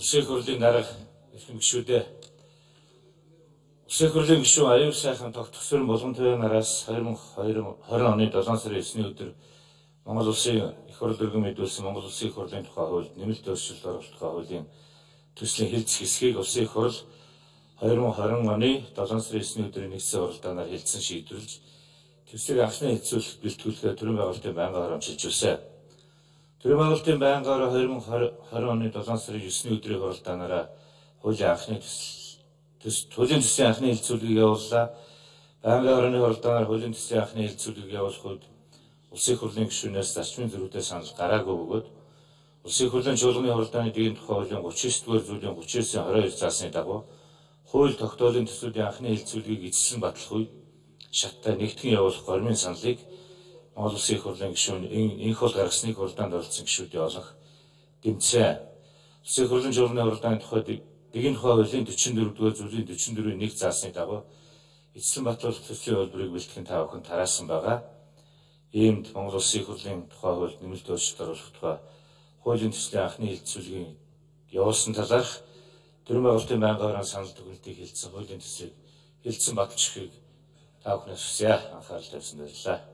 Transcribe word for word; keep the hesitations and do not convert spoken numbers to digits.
Улсын хурлын дарга эрхэм гишүүдээ Улсын хурлын гишүүн аюул сайхан тогтгосрын болгон төвөөнараас хоёр мың хоёр оны долоон сарын есний өдөр Монгол Улсын их хурл өргөн мэдүүлсэн Монгол Улсын их хурлын тухай хуульд нэмэлт өөрчлөлт оруулах тухай хуулийн төслийн хэлц хэсгийг Улсын их хурл хоёр мың хоёр оны долоон сарын есний өдрийн нэгдсэн хуралдаанаар хэлтсэн шийдвэрлэж төслийг анхны хэлцүүлэлт бэлтгүүлэхээр төрийн байгуулалтын байнгын орон шилжүүлсэн. Төрийн байгуулалтын байнгын орон хоёр мың хоёр оны долоон сарын есний өдрийн хуралдаанаараа хуулийн анхны төсөл хуулийн төслийн анхны хэлцүүлгийг явууллаа. Байнгын орны хуралдаанаар хуулийн төслийн анхны хэлцүүлгийг явуулах үед Улсын их хурлын гишүүнээс зарчмын зөрүүтэй санал гараагүй бөгөөд Улсын их хурлын чуулганы хуралдааны дэгийн тухай хуулийн гучин девять дугаар зүйлийн гучин девять хорин хоёр заасны дагуу хууль тогтоолын төслийн анхны хэлцүүлгийг эзэслэн батлах үед шаттай нэгтгэн явуулах гормын саналыг Монгол Улсын их хурлын гишүүн энх хол гаргасныг хуралдаанд оролцсон гишүүдийн олонх гэмтсэн. Улсын их хурлын чуулганы хуралдааны тухай дэгийн тухай хуулийн дөрвөн дугаар зүйлийн дөрвөн дөрвийн нэг заасны дагуу эзэслэн батлуулах төслийн хөлбөрийг бэлтгэн та бүхэн тараасан байгаа. Иймд Монгол Улсын их хурлын тухай хуульд нэмэлт өөрчлөлт оруулах тухай хуулийн төслийн анхны хэлцүүлгийг явуулсан талаарх төрийн байгуулалтын байнгын орон санал дүгнэлтийг хэлсэн хуулийн төслийг хэлтсэн баталчихыг та бүхнээс хүсье. Анхаарал тавьсан баярлалаа.